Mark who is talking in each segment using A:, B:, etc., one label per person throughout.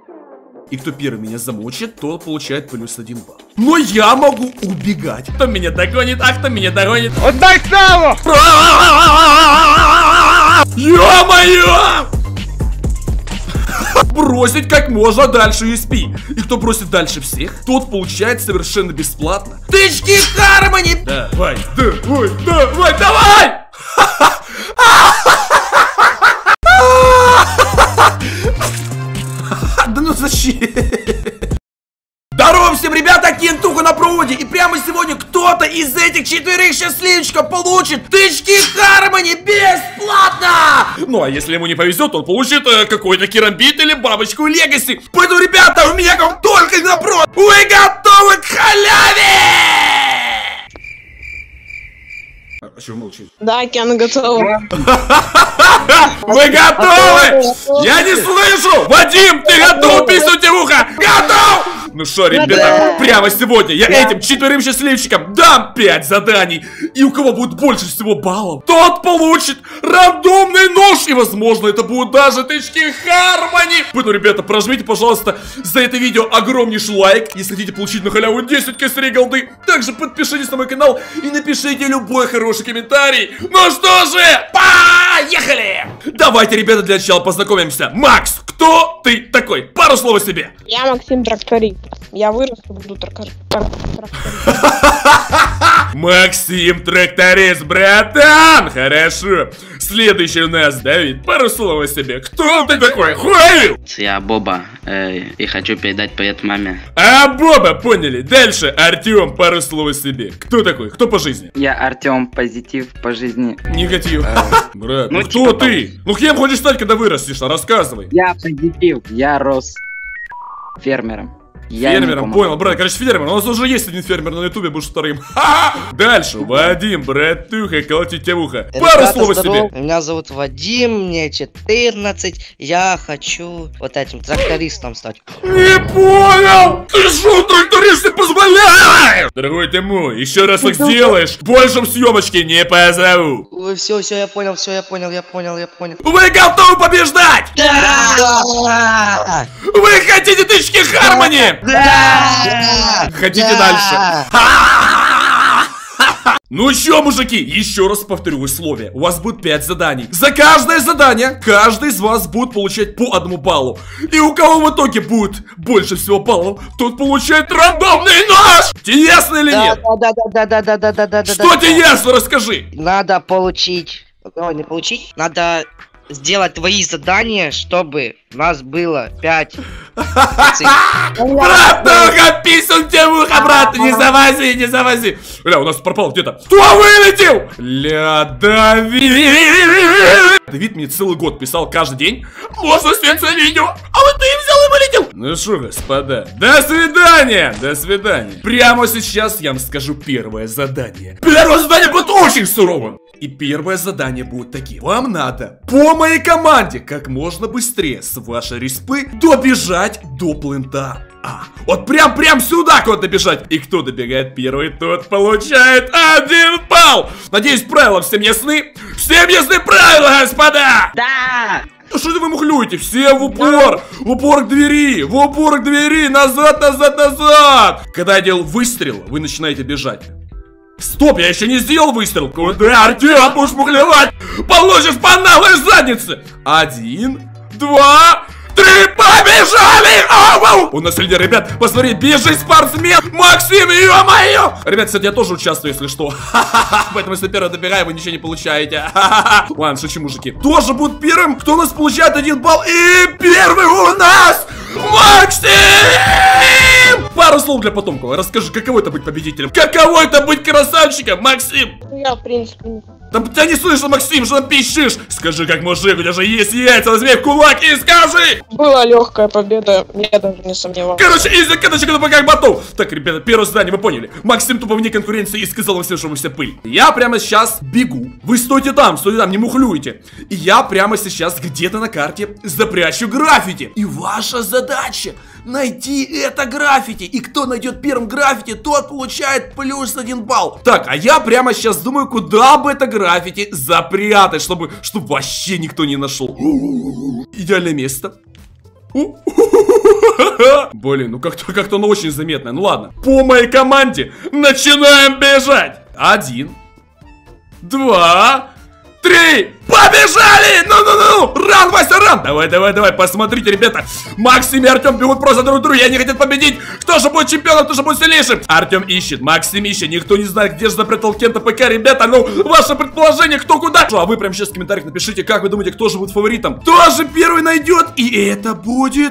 A: И кто первый меня замочит, тот получает плюс 1 балл. Но я могу убегать. Кто меня догонит, а кто меня догонит.
B: Отдай снова!
A: Ё-моё! Бросить как можно дальше USP. И кто бросит дальше всех, тот получает совершенно бесплатно тычки Хармони. Давай, давай, давай, давай! Да ну зачем? Здорово всем, ребята, Кентуха на проводе. И прямо сегодня кто-то из этих 4 счастливчиков получит тычки Хармони бесплатно. Ну а если ему не повезет, он получит какой-то керамбит или бабочку Легаси. Поэтому, ребята, у меня только вопрос. Вы готовы к халяве? А чего молчите?
C: Да, Кен, готова.
A: Вы готовы? Я не слышу! Вадим, ты готов писнуть в ухо? Готов! Ну что, ребята, прямо сегодня я этим 4 счастливчикам дам 5 заданий. И у кого будет больше всего баллов, тот получит рандомный нож. И, возможно, это будут даже тычки Хармони. Поэтому, ребята, прожмите, пожалуйста, за это видео огромнейший лайк, если хотите получить на халяву 10 косарей голды. Также подпишитесь на мой канал и напишите любой хороший комментарий. Ну что же, поехали! Давайте, ребята, для начала познакомимся. Макс, кто ты такой? Пару слов о себе.
C: Я Максим Тракторист. Я вырос и буду тракторист.
A: Максим Тракторист, братан! Хорошо. Следующий у нас Давид. Пару слов о себе. Кто ты такой? Хуй!
D: Я Боба и хочу передать привет маме.
A: А, Боба, поняли. Дальше Артем, пару слов о себе. Кто такой? Кто по жизни?
E: Я Артем, позитив по жизни.
A: Негатив. Брат, ну кто
D: типа
A: ты? Ну кем хочешь стать, когда вырастешь? Рассказывай.
E: Я позитив. Я рос фермером.
A: Фермером, понял, брат, короче, фермер. У нас уже есть один фермер на ютубе, будешь вторым. Дальше, Вадим, братуха, колотить тебя в ухо. Пару слов о себе.
F: Меня зовут Вадим, мне 14. Я хочу вот этим трактористом стать.
A: Не понял! Ты что, тракторист не позволяешь? Дорогой ты мой, еще раз так сделаешь, больше в съемочке не позову.
F: Ой, все, я понял, я понял.
A: Вы готовы побеждать?
F: Да!
A: Вы хотите тычки Хармони?
F: Да!
A: Хотите дальше? Ну чё, мужики, еще раз повторю условия. У вас будет 5 заданий. За каждое задание каждый из вас будет получать по 1 баллу. И у кого в итоге будет больше всего баллов, тот получает рандомный нож. Тебе ясно или нет?
F: Да.
A: Что тебе ясно, расскажи.
F: Надо получить... не получить. Надо сделать твои задания, чтобы нас было 5.
A: Братуха, писун тебе в ухо, брат, не завози. Ля, у нас пропал где-то. Кто вылетел? Ля, Давид. Давид мне целый год писал каждый день. Можно снять видео. А вот ты взял и вылетел. Ну что, господа, до свидания. Прямо сейчас я вам скажу первое задание. Первое задание будет очень суровым. И первое задание будет таким. Вам надо по моей команде как можно быстрее с вашей респы добежать до плента. Вот прям сюда куда-то бежать. И кто добегает первый, тот получает 1 балл. Надеюсь, правила всем ясны? Всем ясны правила, господа?
E: Да!
A: Ну что вы мухлюете? Все в упор! В упор к двери! Назад! Когда я делал выстрел, вы начинаете бежать. Стоп, я еще не сделал выстрел. Куда, Артем, будешь мухлевать? Получишь по наглой заднице. 1, 2, 3, побежали! У нас лидер, ребят, посмотри, бежит спортсмен Максим, ё-моё! Ребят, кстати, я тоже участвую, если что. Поэтому, если первый добегаю, вы ничего не получаете. Ладно, шучу, мужики. Тоже будет первым, кто у нас получает 1 балл. И первый у нас Максим! Пару слов для потомков. Расскажи, каково это быть победителем? Каково это быть красавчиком, Максим?
C: Я, в принципе, не...
A: Да тебя не слышно, Максим, что там пищишь? Скажи, как мужик, у тебя же есть яйца, возьми в кулак и скажи!
C: Была легкая победа, я даже не сомневался.
A: Короче, изи каточка тупо как ботов. Так, ребята, первое задание вы поняли. Максим тупо вне конкуренции и сказал вам всем, что вы все пыль. Я прямо сейчас бегу. Вы стойте там, не мухлюйте. И я прямо сейчас где-то на карте запрячу граффити. И ваша задача найти это граффити. И кто найдет первым граффити, тот получает плюс 1 балл. Так, а я прямо сейчас думаю, куда бы это граффити запрятать, чтобы вообще никто не нашел. Идеальное место. Блин, ну как-то оно очень заметное. Ну ладно. По моей команде начинаем бежать. 1, 2, 3. Побежали! Ну! Ран, Вася, ран! Давай, посмотрите, ребята. Максим и Артем бегут просто друг к другу, и они хотят победить. Кто же будет чемпионом, кто же будет сильнейшим? Артем ищет, Максим ищет. Никто не знает, где же запрятал Кента ПК, ребята. Ну, ваше предположение, кто куда? А вы прямо сейчас в комментариях напишите, как вы думаете, кто же будет фаворитом. Кто же первый найдет? И это будет...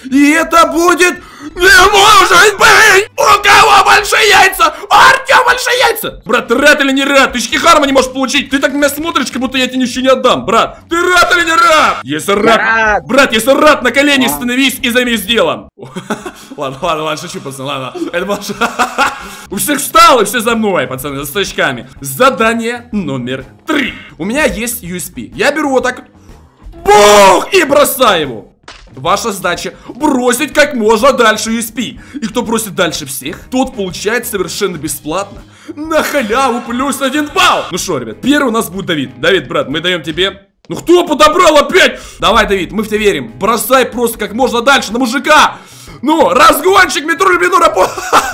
A: Не может быть! У кого большие яйца? У Артема большие яйца! Брат, ты рад или не рад? Ты Шкихарма не можешь получить. Ты так меня смотришь, как будто я тебе ничего не отдам. Брат, ты рад или не рад? Если рад, брат, если рад, на колени становись и займись делом. Ладно, шучу, пацаны, ладно. Это больше... У всех встал, и все за мной, пацаны, за старичками. Задание номер 3. У меня есть USP. Я беру вот так вот. Бух! И бросаю его. Ваша задача бросить как можно дальше USP. И кто бросит дальше всех, тот получает совершенно бесплатно, на халяву, плюс 1 балл. Ну что, ребят, первый у нас будет Давид. Давид, брат, мы даем тебе... Ну кто подобрал опять? Давай, Давид, мы в тебя верим. Бросай просто как можно дальше на мужика. Ну, разгонщик, метро Любину работу.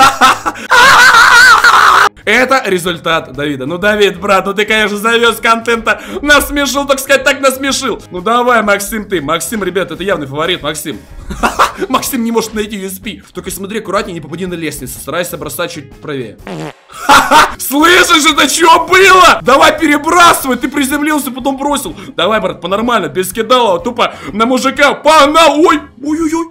A: Это результат Давида. Ну, Давид, брат, ну ты, конечно, завез контента. Насмешил, так сказать, так насмешил. Ну, давай, Максим, ты. Максим, ребят, это явный фаворит, Максим. Максим не может найти USP. Только смотри аккуратнее, не попади на лестницу. Старайся бросать чуть правее. Слышишь, это что было? Давай перебрасывай, ты приземлился, потом бросил. Давай, брат, по-нормально, без кидала, тупо на мужика. Погнал, ой-ой-ой.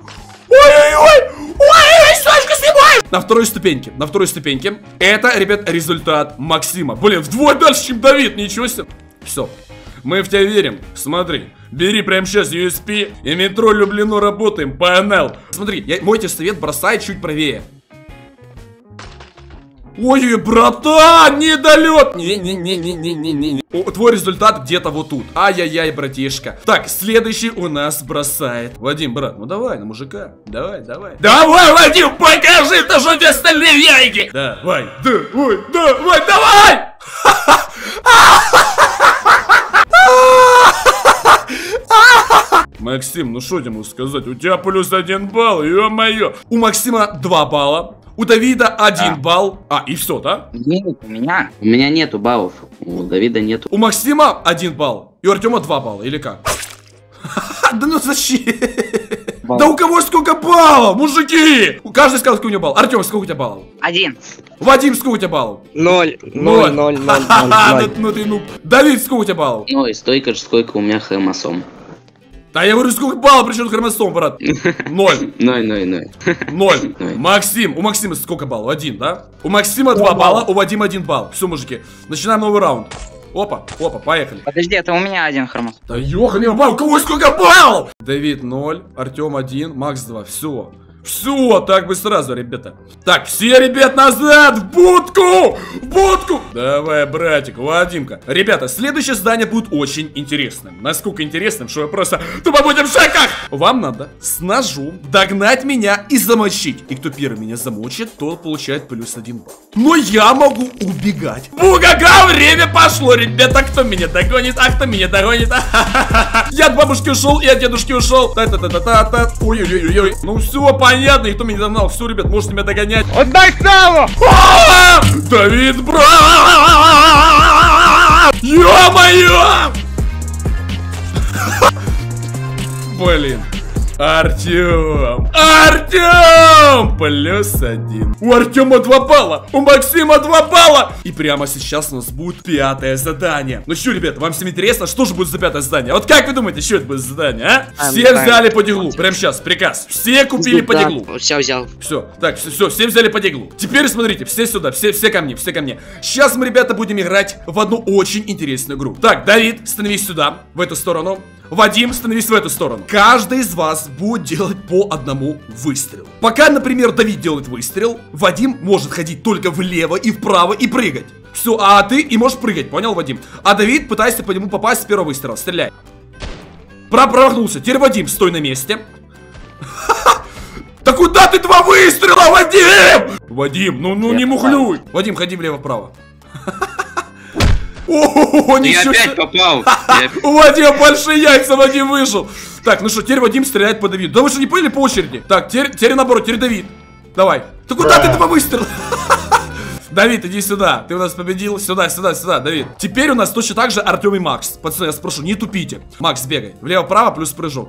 A: Ой, Сашка, снимай! На второй ступеньке. Это, ребят, результат Максима. Блин, вдвое дальше, чем Давид, ничего себе. Все, мы в тебя верим. Смотри, бери прямо сейчас USP и метро Люблино работаем, погнал. Смотри, мой тебе совет, бросай чуть правее. Ой, братан, недолет. Не. Твой результат где-то вот тут. Ай-яй-яй, братишка. Так, следующий у нас бросает Вадим, брат, ну давай, на мужика. Давай, Вадим, покажи, то что у тебя остальные яйки. Давай. Максим, ну что тебе могу сказать? У тебя плюс 1 балл, ё-моё. У Максима 2 балла. У Давида 1 балл. И все, да?
E: Нет, у меня.
D: У меня нету баллов. У Давида нету.
A: У Максима 1 балл. И у Артема 2 балла, или как? Да ну зачем? Да у кого сколько баллов, мужики? Каждый сказал, сколько у него баллов. Артем, сколько у тебя баллов?
E: 1.
A: Вадим, сколько у тебя баллов?
F: 0.
A: Ну ты, ну. Давид, сколько у тебя баллов?
D: Ну и столько же, сколько у меня хромосом.
A: Да я говорю, сколько баллов, причем хромосом, брат? 0.
D: 0.
A: Максим, у Максима сколько баллов? 1, да? У Максима 2 балла, у Вадима 1 балл. Все, мужики, начинаем новый раунд. Опа, поехали.
E: Подожди, это у меня 1 хромосом.
A: Да ёханый балл, у кого сколько баллов? Давид 0, Артем 1, Макс 2, все, так бы сразу, ребята. Так, все, ребят, назад, в будку! Давай, братик, Вадимка. Ребята, следующее задание будет очень интересным. Насколько интересным, что я просто тупо будем в шоках. Вам надо с ножом догнать меня и замочить. И кто первый меня замочит, тот получает плюс 1 балл. Но я могу убегать. Бугага, время пошло, ребята. Кто меня догонит? Кто меня догонит? Я от бабушки ушел и от дедушки ушел. Та-та-та-та-та. Ой-ой-ой-ой. Ну все, понятно, никто меня не догнал. Все, ребят, можете меня догонять.
E: Отдай сало!
A: Давид, брат! Ё-моё! Блин. Артем! Плюс 1. У Артема 2 балла. У Максима 2 балла. И прямо сейчас у нас будет 5-е задание. Ну что, ребята, вам всем интересно, что же будет за 5-е задание? Вот как вы думаете, что это будет за задание, а? Все взяли по диглу. Прямо сейчас, приказ. Все купили по диглу.
F: Все взял.
A: Все, так, все взяли по диглу. Теперь смотрите, все сюда, все ко мне. Сейчас мы, ребята, будем играть в одну очень интересную игру. Так, Давид, становись сюда, в эту сторону. Вадим, становись в эту сторону. Каждый из вас будет делать по одному выстрелу. Пока, например, Давид делает выстрел, Вадим может ходить только влево и вправо и прыгать. Все, а ты и можешь прыгать, понял, Вадим? А Давид пытается по нему попасть с первого выстрела. Стреляй. Промахнулся. Теперь, Вадим, стой на месте. Да куда ты 2 выстрела, Вадим? Вадим, ну не мухлюй. Вадим, ходи влево-вправо. О,
D: Ты
A: ничего
D: опять
A: себе.
D: попал.
A: У Вадима большие яйца, Вадим вышел. Так, ну что, теперь Вадим стреляет по Давиду. Да вы что, не поняли по очереди? Так, теперь наоборот, теперь Давид. Давай. Ты куда ты этого выстрелил? Давид, иди сюда. Ты у нас победил. Сюда, Давид. Теперь у нас точно так же Артем и Макс. Пацаны, я спрошу, не тупите. Макс, бегай. Влево-право плюс прыжок.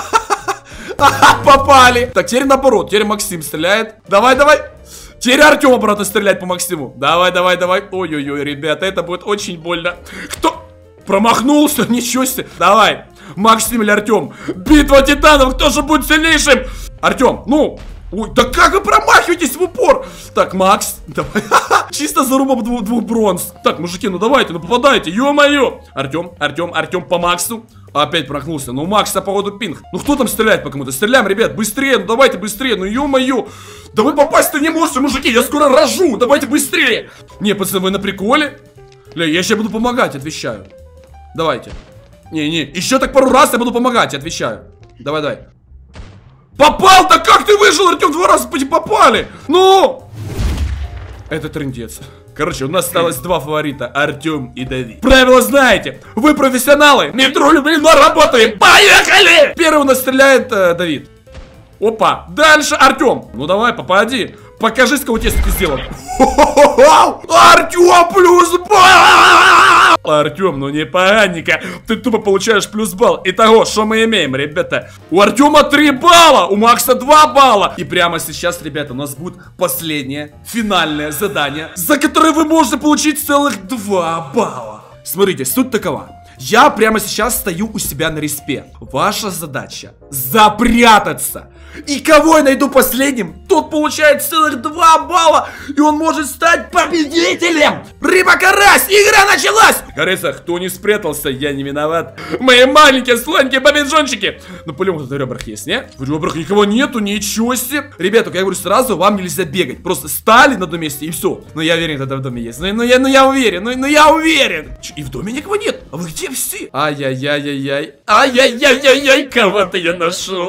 A: Попали. Так, теперь наоборот. Теперь Максим стреляет. Давай. Теперь Артем обратно стреляет по Максиму. Давай. Ой-ой-ой, ребята, это будет очень больно. Кто? Промахнулся? Ничего себе. Давай. Максим или Артем? Битва титанов. Кто же будет сильнейшим? Артем, ну... Ой, да как вы промахиваетесь в упор? Так, Макс, давай. Чисто зарубом двух бронз. Так, мужики, ну давайте, ну попадайте, ё-моё. Артем по Максу. Опять прохнулся. Ну, у Макса, походу, пинг. Ну, кто там стреляет по кому-то? Стреляем, ребят, быстрее, ну давайте быстрее, ну ё-моё. Да вы попасть-то не можете, мужики, я скоро рожу. Давайте быстрее. Не, пацаны, вы на приколе? Ля, я сейчас буду помогать, отвечаю. Давайте. Не, еще так пару раз я буду помогать, отвечаю. Давай. Попал! Да как ты выжил, Артем? 2 раза попали! Ну! Это трындец. Короче, у нас осталось 2 фаворита, Артем и Давид. Правила знаете, вы профессионалы, не троллим, блин, работаем! Поехали! Первый у нас стреляет Давид. Опа, дальше Артем. Ну давай, попади. Покажи, с кого теста ты сделал. Артем плюс балл! Артем, ну не паника. Ты тупо получаешь плюс балл. Итого, что мы имеем, ребята? У Артема 3 балла, у Макса 2 балла. И прямо сейчас, ребята, у нас будет последнее, финальное задание, за которое вы можете получить целых 2 балла. Смотрите, суть такова. Я прямо сейчас стою у себя на респе. Ваша задача запрятаться. И кого я найду последним, тот получает целых 2 балла. И он может стать победителем. Рыба-карась, игра началась. Говорится, кто не спрятался, я не виноват. Мои маленькие сладенькие победжончики. Ну, по-любому кто-то в ребрах есть, не? В ребрах никого нету, ничего себе. Ребята, я говорю сразу, вам нельзя бегать. Просто стали на одном месте и все. Но я уверен, кто-то в доме есть. Ну я уверен. И в доме никого нет. А вы где все? Ай-яй-яй-яй-яй. Ай-яй-яй-яй-яй. Кого-то я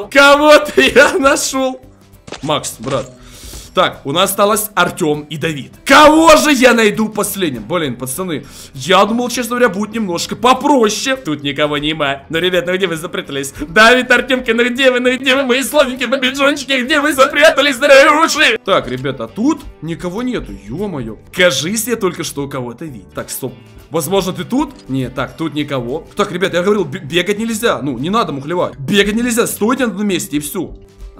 A: нашел. Макс, брат. Так, у нас осталось Артем и Давид. Кого же я найду последним? Блин, пацаны, я думал, честно говоря, будет немножко попроще. Тут никого нема. Ну, ребят, ну где вы запрятались? Давид, Артемка, ну где вы, мои славненькие победжончики? Где вы запрятались, дорогие? Так, ребята, тут никого нету, ё-моё. Кажись, я только что у кого-то видел. Так, стоп. Возможно, ты тут? Нет, так, тут никого. Так, ребята, я говорил, бегать нельзя. Ну, не надо мухлевать. Бегать нельзя, стойте на одном месте и все.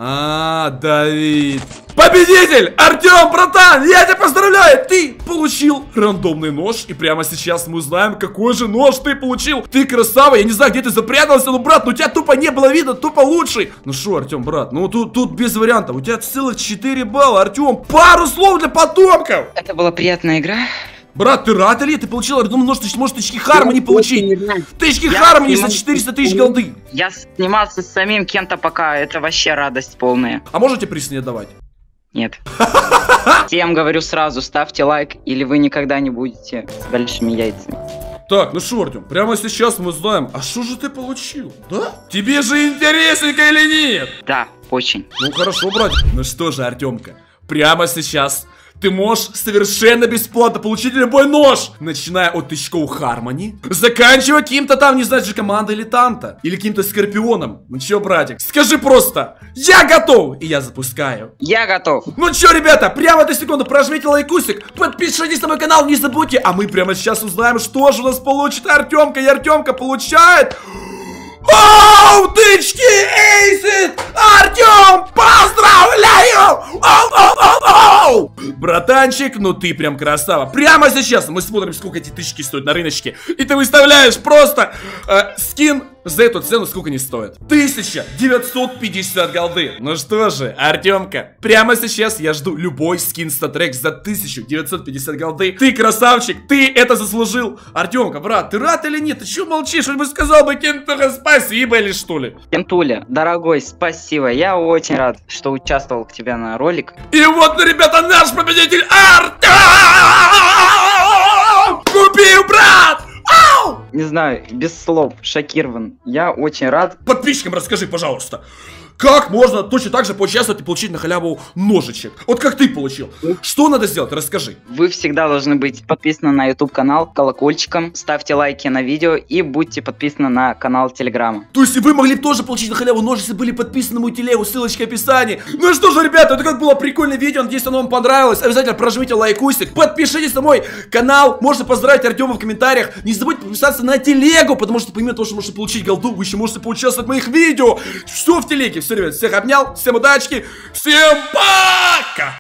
A: Давид. Победитель! Артем, братан, я тебя поздравляю! Ты получил рандомный нож. И прямо сейчас мы узнаем, какой же нож ты получил. Ты красава, я не знаю, где ты запрятался, но, брат, ну тебя тупо не было видно, тупо лучший. Ну шо, Артем, брат, ну тут без вариантов. У тебя целых 4 балла, Артем. Пару слов для потомков.
E: Это была приятная игра.
A: Брат, ты рад или ты получил рандомный нож? Ты можешь тычки Хармони получить. Тычки Хармони за 400 тысяч голды.
E: Я снимался с самим Кента пока, это вообще радость полная.
A: А можете приз не отдавать?
E: Нет. Всем говорю сразу, ставьте лайк, или вы никогда не будете с большими яйцами.
A: Так, ну шо, Артем, прямо сейчас мы узнаем, а что же ты получил, да? Тебе же интересненько или нет?
E: Да, очень.
A: Ну хорошо, брат. Ну что же, Артемка, прямо сейчас ты можешь совершенно бесплатно получить любой нож, начиная от тычков Хармони, заканчивая каким-то там, не знаю, же командой или Танта, или каким-то Скорпионом. Ну чё, братик, скажи просто, я готов, и я запускаю.
E: Я готов.
A: Ну чё, ребята, прямо в эту секунду прожмите лайкусик, подпишитесь на мой канал, не забудьте, а мы прямо сейчас узнаем, что же у нас получит Артемка, и Артемка получает... Оу, тычки, эйсы! Артем, поздравляю! Оу! Братанчик, ну ты прям красава. Прямо сейчас мы смотрим, сколько эти тычки стоят на рыночке. И ты выставляешь просто скин за эту цену, сколько они стоят. 1950 голды. Ну что же, Артемка, прямо сейчас я жду любой скин статрек за 1950 голды. Ты красавчик, ты это заслужил. Артемка, брат, ты рад или нет? Ты чё молчишь? Он бы сказал бы Кентуха спасибо или что ли?
E: Кентуля, дорогой, спасибо. Я очень рад, что участвовал к тебе на ролик.
A: И вот, ну, ребята, наш победитель Артем! Купил, брат!
E: Не знаю, без слов, шокирован. Я очень рад.
A: Подписчикам расскажи, пожалуйста, Как можно точно так же поучаствовать и получить на халяву ножичек? Вот как ты получил. Что надо сделать? Расскажи.
E: Вы всегда должны быть подписаны на YouTube канал, колокольчиком, ставьте лайки на видео и будьте подписаны на канал Телеграма.
A: То есть вы могли бы тоже получить на халяву нож, если были подписаны на мою телегу, ссылочка в описании. Ну что же, ребята, это как было прикольное видео, надеюсь, оно вам понравилось. Обязательно прожмите лайкусик, подпишитесь на мой канал, можете поздравить Артема в комментариях. Не забудьте подписаться на телегу, потому что помимо того, что можете получить голду, вы еще можете поучаствовать в моих видео. Все в телеге. Все, ребят, всех обнял, всем удачки, всем пока!